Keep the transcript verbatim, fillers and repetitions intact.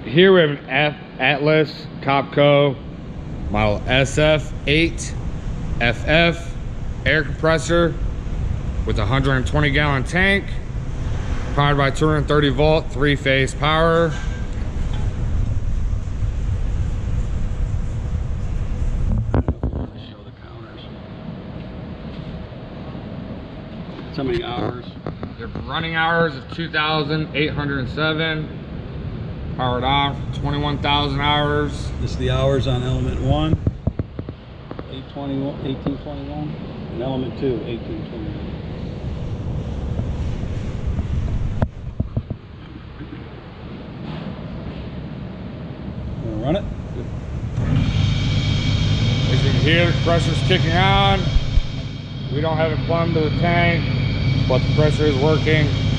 here we have an F Atlas Copco model S F eight F F air compressor with a one hundred twenty gallon tank, powered by two hundred thirty volt three phase power. Show the counters. So many hours. The running hours of two thousand eight hundred seven. Powered on for twenty-one thousand hours. This is the hours on element one, eight twenty-one, eighteen twenty-one, and element two, eighteen twenty-one. Wanna run it? As you can hear, the compressor's kicking on. We don't have it plumbed to the tank, but the compressor is working.